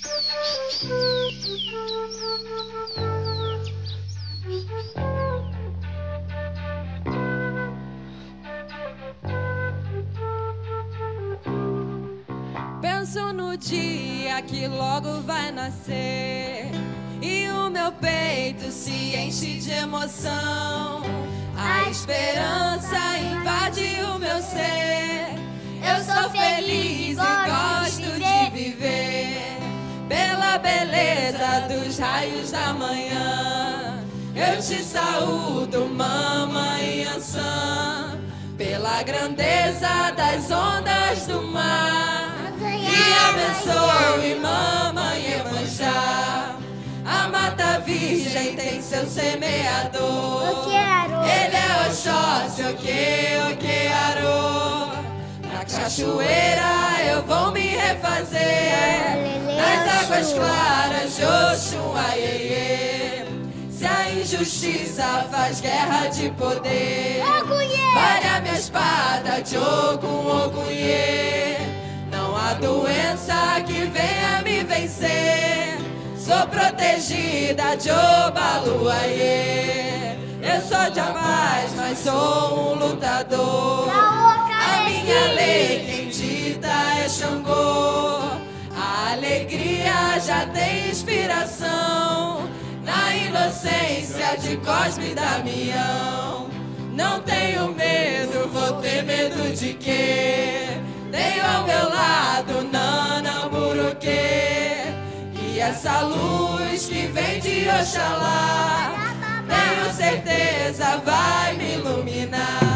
Penso no dia que logo vai nascer e o meu peito se enche de emoção. A esperança invade o meu ser. Eu sou feliz e gosto de viver. Pela beleza dos raios da manhã, eu te saúdo, mamãe Ançã. Pela grandeza das ondas do mar, e abençoe, mamãe Iemanjá. A mata virgem tem seu semeador. Ele é Oxóssi, Oquearô. Na cachoeira eu vou me refazer, nas águas claras de Oxum, aiê. Se a injustiça faz guerra de poder, vale a minha espada de Ogum, Ogunhê. Não há doença que venha me vencer, sou protegida de Obaluaiê. Eu sou de paz, mas sou um lutador. A minha lei quem dita é Xangô. A alegria já tem inspiração na inocência de Cosme e Damião. Não tenho medo, vou ter medo de quê? Tenho ao meu lado Nanamburuquê, e essa luz que vem de Oxalá, tenho certeza vai me iluminar.